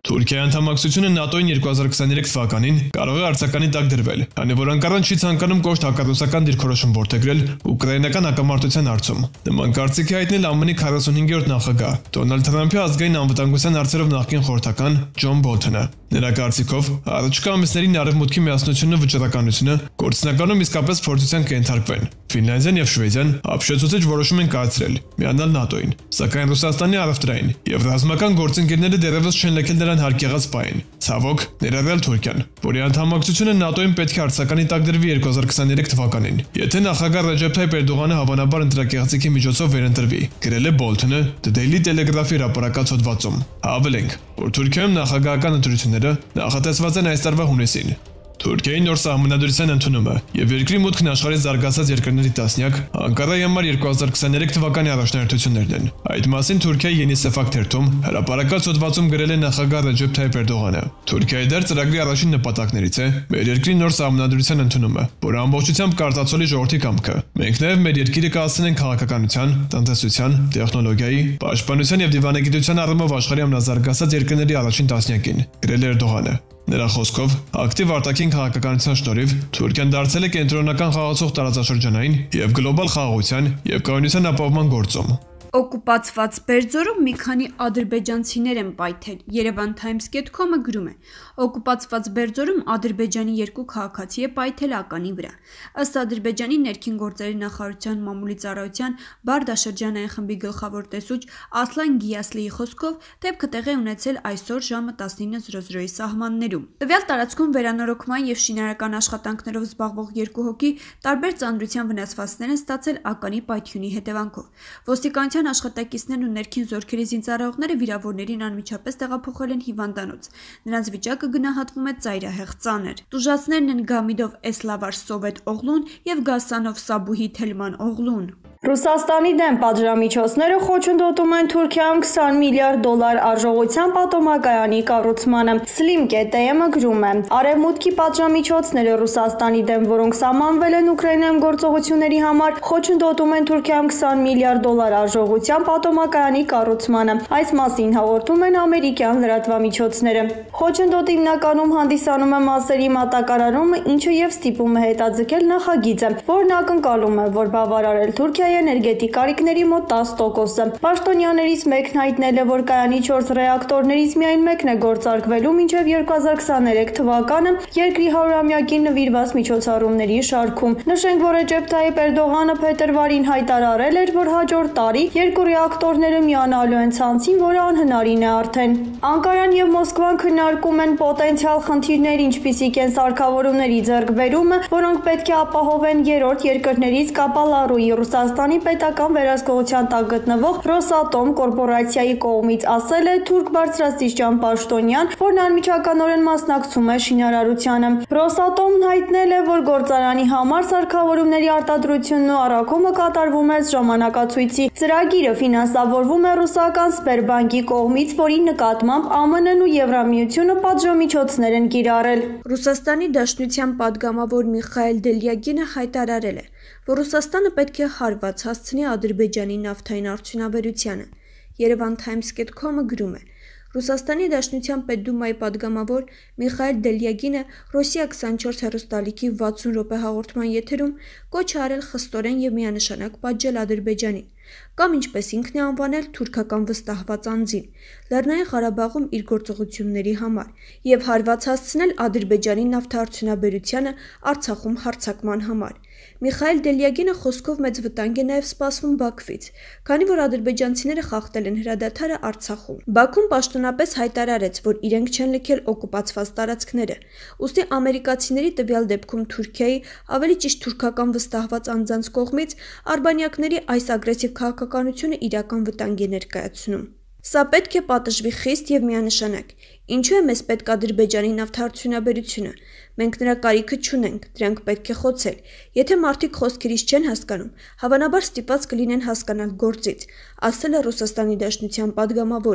Թուրքիայի անդամակցությունը ՆԱՏՕ-ին 2023 թվականին կարող է արձականի տակ դրվել, քանի որ Անկարան չի ցանկանում կոշտ հակառուսական դիրքորոշում որդեգրել ուկրաինական հակամարտության հարցում։ Նման կարծիքի հայտնել ԱՄՆ-ի 45-րդ նախագահ Դոնալդ Թրամփի ազգային անվտանգության հարցերով նախկին խորհրդական Ջոն Բոլթոնը։ Նրա կարծիքով առաջիկա ամիսներին Արևմուտքի միասնությունը վճռականությունը գործնականում իսկապես փորձության կենթարկվեն։ Ֆինլանդիան եւ Շվեդիան ապշեցուցիչ որոշում են կայացրել միանալ ՆԱՏՕ-ին, սակայն Ռուսաստանի առևտրային եւ ռազմական գործընկերները դեռևս չեն լքել նրան հարկեղած պահին։ Ցավոք, ներառյալ Թուրքիան, որի անդամակցությունը ՆԱՏՕ-ին պետք է արձականի տակ դրվի 2023 թվականին, եթե նախագահ Ռեջեփ Թայիփ Էրդողանը հավանաբար ընտրակեղծիքի միջոցով վերընտրվի, գրել է Բոլթոնը The Daily Telegraph-ի հրապարակած հոդվածում։ Հավելենք, որ Թուրքիայում նախագահական ընտրությունները նախատեսված են այս տարվա հունիսին։ Թուրքիայի նոր սահմանադրության ընդունումը եւ երկրի մուտքն աշխարհի զարգացած երկրների տասնյակ Անկարայի համար 2023 թվականի առաջնահերթություններն են։ Այդ մասին Թուրքիայի UNICEF թերթում հրապարակած հոդվածում գրել է նախագահ Ռեջեփ Թայիփ Էրդողանը։ Թուրքիայի դեր ծրագրի առաջին նպատակներից է մեր երկրի նոր սահմանադրության ընդունումը, որը ամբողջությամբ կարտացոլի ժողովրդի կամքը։ Մենք նաեւ մեր երկիրը կհասցնենք քաղաքականության, տնտեսության, տեխնոլոգիայի, պաշտպանության եւ դիվանագիտության առումով աշխարհի ամենազարգացած երկրների առաջին տասնյակին, գրել է Էրդողանը։ Նրա խոսքով, ակտիվ արտաքին քաղաքականության շնորհիվ Թուրքիան դարձել է կենտրոնական խաղացող տարածաշրջանային եւ գլոբալ խաղաղության եւ կայունության ապահովման գործում։ Օկուպացված Բերձորում մի քանի ադրբեջանցիներ են պայթել։ Yerevan Times.com-ը գրում է. Օկուպացված Բերձորում Ադրբեջանի երկու քաղաքացի է պայթել ականի վրա։ Ըստ Ադրբեջանի ներքին գործերի նախարարության մամուլի ծառայության Բարդաշրջանային խմբի գլխավոր տեսուչ Ասլան Գիասլիի խոսքով դեպքը տեղի ունեցել այսօր ժամը 19:00-ի սահմաններում։ Տվյալ տարածքում վերանորոգման եւ շինարարական աշխատանքներով զբաղվող երկու հոգի տարբեր ծանրության վնասվածքներ են ստացել ականի պայթյունի հետևանքով։ Ոստիկանության աշխատակիցներն ու ներքին զորքերի զինծառայողները վիրավորներին անմիջապես տեղափոխել են հիվանդանոց։ Նրանց վիճակը գնահատվում է ծայրահեղ ծանր։ Տուժածներն են Գամիդով Էսլավար Սովետ Օղլուն եւ Գասանով Սաբուհի Թելման Օղլուն։ Ռուսաստանի դեմ պատժամիջոցները խոչընդոտում են Թուրքիայում $20 միլիարդ արժողության պատոմակայանի կառուցմանը։ Slim.am-ը գրում է. Արևմուտքի պատժամիջոցները Ռուսաստանի դեմ, որոնք սահմանվել են Ուկրաինայում գործողությունների համար, խոչընդոտում են Թուրքիայում $20 միլիարդ արժողության պատոմակայանի կառուցմանը։ Այս մասին հաղորդում են ամերիկյան լրատվամիջոցները։ Խոչընդոտը հիմնականում հանդիսանում է մասերի մատակարարումը, ինչը եւ ստիպում է հետաձգել նախագիծը, որն ակնկալում է, որ բավարարել Թուրքիայի էներգետիկ կարիքների մոտ 10%-ը։ Պաշտոնյաներից մեկն հայտնել է, որ կայանի 4 ռեակտորներից միայն մեկն է գործարկվելու մինչև 2023 թվականը երկրի 100-ամյակին նվիրված միջոցառումների շարքում։ Նշենք, որ Ռեջեփ Թայիփ Էրդողանը փետրվարին հայտարարել էր, որ հաջորդ տարի երկու ռեակտորները միանալու են ցանցին, որը անհնարին է արդեն։ Անկարան եւ Մոսկվան քննարկում են պոտենցիալ խնդիրներ, ինչպիսիք են սարքավորումների ձեռքբերումը, որոնք պետք է ապահովեն երրորդ երկրներից Կապալառուի Ռուսաստանի պետական վերահսկողության տակ գտնվող Ռոսատոմ կորպորացիայի կողմից, ասել է թուրք բարձրաստիճան պաշտոնյան, որն անմիջականորեն մասնակցում է շինարարությանը։ Ռոսատոմն հայտնել է, որ գործարանի համար սարքավորումների արտադրությունն ու առաքումը կատարվում է ժամանակացույցի։ Ծրագիրը ֆինանսավորվում է ռուսական Սբերբանկի կողմից, որի նկատմամբ ԱՄՆ-ն ու Եվրամիությունը պատժամիջոցներ են կիրառել։ Ռուսաստանի Դաշնության падգամավոր Միխայել Դելյագինը հայտարարել է, որ Ռուսաստանը պետք է հարված հասցնի Ադրբեջանի նավթային արդյունաբերությանը։ Yerevan Times.com-ը գրում է. Ռուսաստանի Դաշնության Պետդումայի падգամավոր Միխայել Դելյագինը Ռոսիա 24 հեռուստալիքի 60 րոպե հաղորդման եթերում կոչ է արել խստորեն եւ միանշանակ պատժել Ադրբեջանին, կամ ինչպես ինքն է անվանել թուրքական վստահված անձին, Լեռնային Ղարաբաղում իր գործողությունների համար եւ հարված հասցնել Ադրբեջանի նավթարդյունաբերությանը Արցախում հարձակման համար։ Միխայել Դելյագինը խոսքով մեծ վտանգ է նաև սպասվում Բաքվից, քանի որ ադրբեջանցիները խախտել են հրադադարը Արցախում։ Բաքուն պաշտոնապես հայտարարեց, որ իրենք չեն լքել օկուպացված տարածքները, ուստի ամերիկացիների տվյալ դեպքում Թուրքիայի, ավելի ճիշտ թուրքական վստահված անձանց կողմից արբանյակների այս ագրեսիվ քաղաքականությունը իրական վտանգ է ներկայացնում։ Սա պետք է պատժվի խիստ եւ միանշանակ։ Ինչու է մեզ պետք Ադրբեջանի նավթարդյունաբերությունը։ Մենք նրա կարիքը չունենք, դրանք պետք է խոցել։ Եթե մարդիկ խոսքերից չեն հասկանում, հավանաբար ստիպված կլինեն հասկանալ գործից, ասել է Ռուսաստանի Դաշնության падգամավորը։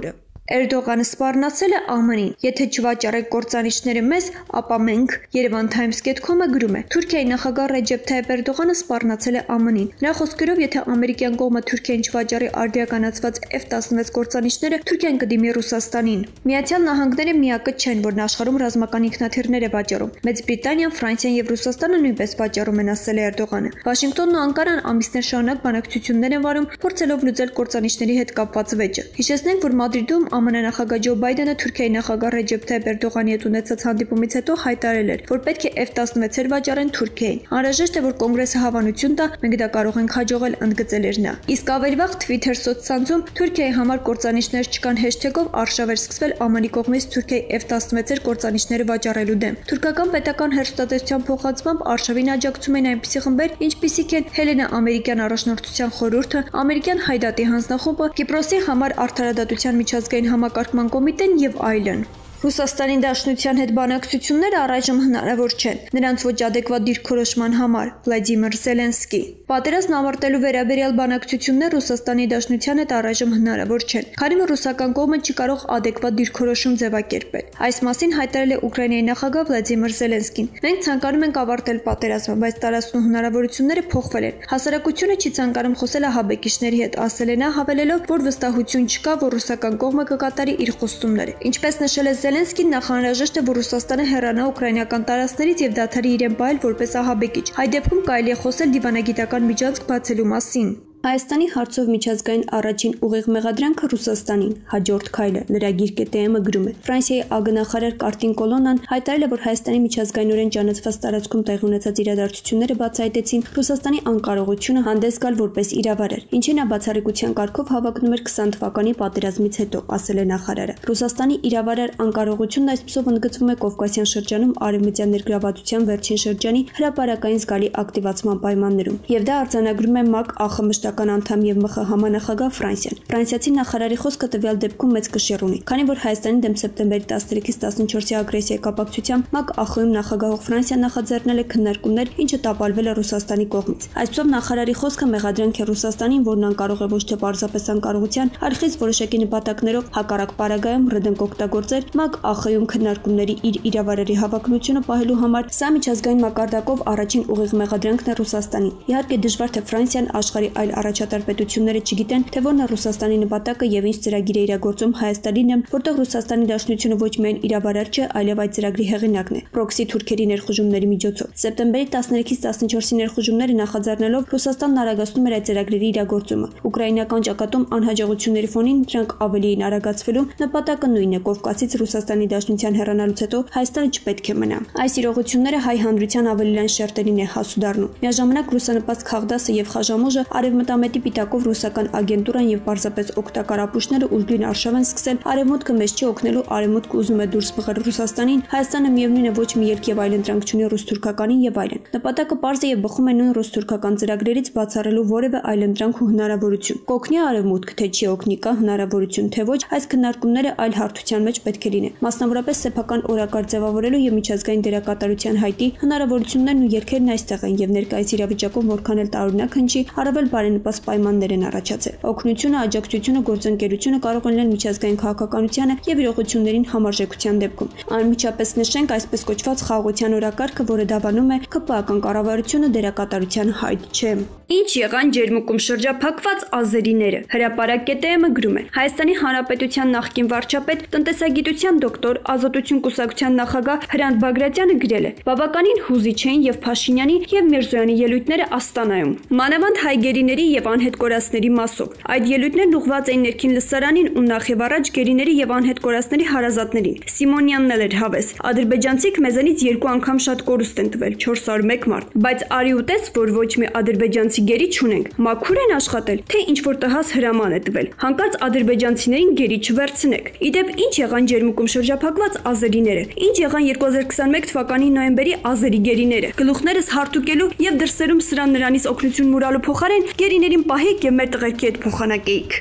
Էրդողանը սպառնացել է ԱՄՆ-ին։ Եթե չվաճառեք կործանիչները մեզ, ապա մենք, Yerevan Times.com-ը գրում է, Թուրքիայի նախագահ Ռեջեփ Թայիփ Էրդողանը սպառնացել է ԱՄՆ-ին։ Նրա խոսքերով, եթե ամերիկյան կողմը Թուրքիային չվաճառի արդիականացված F-16 կործանիչները, Թուրքիան կդիմի Ռուսաստանին։ Միացյալ Նահանգները միակը չեն, որն աշխարհում ռազմական ինքնաթիռներ է վաճառում։ Մեծ Բրիտանիան, Ֆրանսիան եւ Ռուսաստանը նույնպես վաճառում են, ասել է Էրդողանը։ Վաշինգտոնն ու Անկարան ամիսներ շարունակ բանակցություններ են վարում, փորձելով լուծել կործանիչների հետ կապված վեճը։ Հիշեցնենք, որ Մադրիդում ԱՄՆ նախագահ Ջո Բայդենը Թուրքիայի նախագահ Ռեջեփ Թայիփ Էրդողանի հետ ունեցած հանդիպումից հետո հայտարարել էր, որ պետք է F-16-եր վաճառեն Թուրքիային։ Անհրաժեշտ է, որ կոնգրեսը հավանություն տա, մենք դա կարող ենք հաջողել, ընդգծել էր նա։ Իսկ ավելի վաղ Twitter սոցցանցում Թուրքիայի համար կործանիչներ չկան հեշթեգով արշավ էր սկսվել ԱՄՆ-ի կողմից Թուրքիայի F-16-եր կործանիչները վաճառելու դեմ։ Թուրքական պետական հեռուստատեսության փոխանցմամբ արշավին աջակցում են այնպիսի խմբեր, ինչպիսիք են Հելենա ամերիկյան առաջնորդության խորհուրդը, ամերիկյան Հայդատի հանձնախումբը, Կիպրոսի համար արդարադատության միջազգային համակարգման կոմիտեն եւ այլն։ Ռուսաստանի Դաշնության հետ բանակցությունները առայժմ հնարավոր չեն, նրանց ոչ ադեկվատ դիրքորոշման համար, Վլադիմիր Զելենսկի։ Պատերազմն ավարտելու վերաբերյալ բանակցություններ Ռուսաստանի Դաշնության հետ առայժմ հնարավոր չեն, քանի որ ռուսական կողմը չի կարող ադեկվատ դիրքորոշում ձևակերպել։ Այս մասին հայտարարել է Ուկրաինայի նախագահ Վլադիմիր Զելենսկին։ Մենք ցանկանում ենք ավարտել պատերազմը, բայց տարածքն ու հնարավորությունները փոխվել են։ Հասարակությունը չի ցանկանում խոսել ահաբեկիչների հետ, ասել է նա, հավելելով, որ վստահություն չկա, որ ռուսական կողմը կկատարի իր խոստումները։ Ինչպես նշել է Զելենսկին, նախանրաժեշտ է, որ Ռուսաստանը հեռանա ուկրաինական տարածքներից եւ դադարի իրեն պահել որպես ահաբեկիչ։ Այդ դեպքում կարելի է խոսել դիվանագիտական միջանցք բացելու մասին։ Հայաստանի հարցով միջազգային առաջին ուղիղ մեղադրանքը Ռուսաստանին, հաջորդ քայլը լրագիր.am-ը գրում է։ Ֆրանսիայի ԱԳ-նախարար Կարտին Կոլոնան հայտարարել է, որ Հայաստանի միջազգայինորեն ճանաչված տարածքում տեղի ունեցած իրադարձությունները բացահայտեցին Ռուսաստանի անկարողությունը հանդես գալ որպես իրավարար, ինչին նա բացառիկության կարգով հավակնում էր 20 թվականի պատերազմից հետո, ասել է նախարարը։ Ռուսաստանի իրավարար անկարողությունն այսպիսով ընդգծվում է Կովկասյան շրջանում արևմտյան ներգրավվածության վերջին շրջանի հրապարակային զգալի ակտիվացման պայմաններում, եւ դա արձանագրում է ՄԱԿ ԱԽՄՇ անդամ եւ ՄԽ համանախագահ Ֆրանսիան։ Ֆրանսիացի նախարարի խոսքը տվյալ դեպքում մեծ կշիռ ունի, քանի որ Հայաստանի դեմ սեպտեմբերի 13-ից 14-ի ագրեսիայի կապակցությամբ ՄԱԿ ԱԽ-ում նախագահող Ֆրանսիան նախաձեռնել է քննարկումներ, ինչը տապալվել է Ռուսաստանի կողմից։ Այսպիսով նախարարի խոսքը մեղադրանք է Ռուսաստանին, որն անկարող է ոչ թե պարզապես անկարողության, այլ խիստ որոշակի նպատակներով հակառակ պարագայում ռդենք օգտագործել ՄԱԿ ԱԽ-ում քննարկումների իր իրավարարի հավակնությունը պահելու համար։ Սա միջազգային մակարդակով առաջին ուղիղ մեղադրանքն է Ռուսաստանին։ Իհարկե դժվար թե Ֆրանսիան աշխարհի այլ առաջատար պետությունները չգիտեն, թե որն է Ռուսաստանի նպատակը եւ ինչ ծրագիր է իրագործում Հայաստանին եմ, որտեղ Ռուսաստանի Դաշնությունը ոչ միայն իրավարար չէ, այլև այդ ծրագրի հեղինակն է։ Պրոքսի թուրքերի ներխուժումների միջոցով։ Սեպտեմբերի 13-ից 14-ի ներխուժումները նախաձեռնելով Ռուսաստանն արագացնում էր այդ ծրագրերի իրագործումը։ Ուկրաինական ճակատում անհաջողությունների ֆոնին դրանք ավելի են արագացվելու, նպատակը նույնն է՝ Կովկասից Ռուսաստանի Դաշնության հեռանալուց հետո Հայաստանը չպետք է մնա։ Այս իրողությունները հայ հանրության ավելի լայն շերտերին է հասու դառնում։ Միաժամանակ ռուսանպաստ Խաղդասը եւ Խաժամուժը արևմտամետի պիտակով ռուսական ագենտուրան եւ պարզապես օգտակար ապուշները ուժգին արշավ են սկսել արևմուտքը մեզ չի օգնելու, արևմուտքը ուզում է դուրս բխել Ռուսաստանին, Հայաստանը միևնույն է ոչ մի ելք եւ այլընտրանք չունի ռուս-թուրքականին եւ այլն։ Նպատակը պարզ է եւ բխում է նույն ռուս-թուրքական ծրագրերից բացառելու որևէ այլընտրանք ու հնարավորություն։ Կօգնի արևմուտքը, թե չի օգնի, կա հնարավորություն, թե ոչ, այս քննարկումները այլ հարթության մեջ պետք է լինեն։ Մասնավորապես սեփական օրակարգ ձևավորելու եւ միջազգային դերակատարության հայտի հնարավորություններն ու ելքերն այստեղ են եւ ներկայիս իրավիճակում որքան էլ տարօրինակ հնչի, առավել բարենպաստ պայմաններ են առաջացել։ Օգնությունը, աջակցությունը, գործընկերությունը կարող են լինել միջազգային քաղաքականությանը եւ իրողություններին համարժեքության դեպքում։ Անմիջապես նշենք այսպես կոչված խաղաղության օրակարգը, որը դավանում է ԿՊԱ-ական կառավարությունը դերակատարության հայտ չէ։ Ինչ եղան ջերմուկում շրջափակված ազերիները։ Հրապարակ.am-ը գրում է. Հայաստանի Հանրապետության նախկին վարչապետ, տնտեսագիտության դոկտոր, ազատություն կուսակցության նախագահ Հրանտ Բագրատյանը գրել է. բավականին հուզիչ էին եւ Փաշինյանի եւ Միրզոյանի ելույթները Աստանայում։ Մանավանդ հայ գերիների եւ անհետ կորածների մասով։ Այդ ելույթներն ուղղված էին ներքին լսարանին ու նախ եւ առաջ գերիների եւ անհետ կորածների հարազատներին։ Սիմոնյանն էլ էր հավես։ Ադրբեջանցիք մեզանից 2 անգամ շատ կորուստ են տվել, 401 մարդ, բայց արի ու տես, որ ոչ մի ադրբեջանցի գերի չունենք։ Մաքուր են աշխատել, թե ինչ որ տհաս հրաման է տվել։ Հանկարծ ադրբեջանցիներին գերի չվերցնեք։ Իդեպ ինչ եղան ջերմուկում շրջափակված ազերիները։ Ինչ եղան 2021 թվականի նոյեմբերի ազերի գերիները։ Գլուխներս հարթուկելու եւ դրսերում սրան նրանից օգնություն մուրալու փոխարեն գերիներին պահեք եւ մեր տղերքի հետ փոխանակեիք։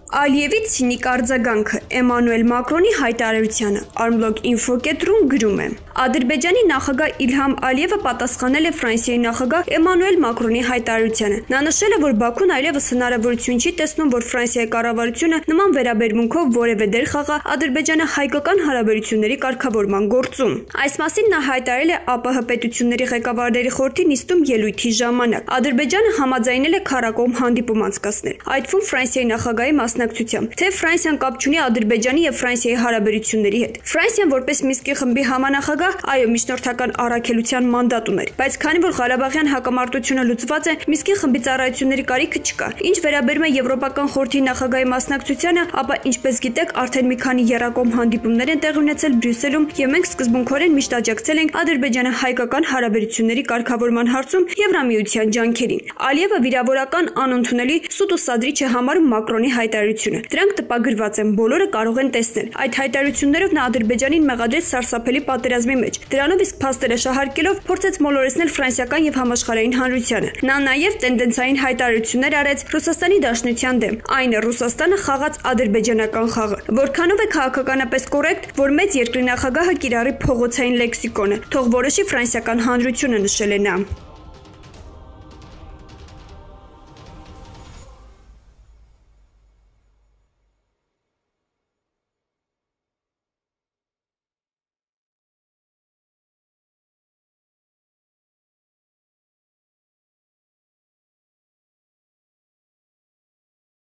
Ալիևի ցինիկ արձագանքը Էմանուել Մակրոնի հայտարարությանը Armlog.info.ru-ն գրում է. Ադրբեջանի նախագահ Իլհամ Ալիևը պատասխանել է Ֆրանսիայի նախագահ Էմանուել Մակրոնի հայտարարությանը։ Նա նշել է, որ Բաքուն այլևս հնարավորություն չի տեսնում, որ Ֆրանսիայի կառավարությունը նման վերաբերմունքով որևէ դեր խաղա ադրբեջանա-հայկական հարաբերությունների կարգավորման գործում։ Այս մասին նա հայտարարել է ԱՊՀ պետությունների ղեկավարների խորհրդի նիստում ելույթի ժամանակ։ Ադրբեջանը համաձայնել է քառակողմ հանդիպում անցկացնել, այդ թվում Ֆրանսիայի նախագահի մասնակցությամբ, թե Ֆրանսիան կապ չունի Ադրբեջանի եւ Ֆրանսիայի հարաբերությունների հետ։ Ֆրանսիան որպես Մինսկի խմբի համանախագահ, այո, միջնորդական առաքելության մանդատ ուներ, բայց քանի որ Ղարաբաղյան հակամարտությունը լուծված է, Մինսկի խմբի ծառայությունների կարիքը չկա։ Ինչ վերաբերում է Եվրոպական խորհրդի նախագահի մասնակցությանը, ապա ինչպես գիտեք, արդեն մի քանի եռակողմ հանդիպումներ են տեղի ունեցել Բրյուսելում, եւ մենք սկզբունքորեն միշտ աջակցել ենք ադրբեջանա-հայկական հարաբերությունների կարգավորման հարցում Եվրամիության ջանքերին։ Ալիևը վիրավորական, անընդունելի, սուտ ու սադրիչ է համարում Մակրոնի հայտարարությունը։ Դրանք տպագրված են, բոլորը կարող են տեսնել։ Այդ հայտարարություններով նա Ադրբեջանին մեղադրեց սարսափելի պատերազմի մեջ։ Դրանով իսկ փաստերը շահարկելով փորձեց մոլորեցնել ֆրանսիական եւ համաշխարհային հանրությանը։ Նա նաեւ տենդենսային հայտարարություններ արեց Ռուսաստանի Դաշնության դեմ։ Այն է Ռուսաստանը խաղաց ադրբեջանական խաղը։ Որքանով է քաղաքականապես կոռեկտ, որ մեծ երկրի նախագահը կիրառի փողոցային լեքսիկոնը, թող որոշի ֆրանսիական հանրությունը, նշել է նա։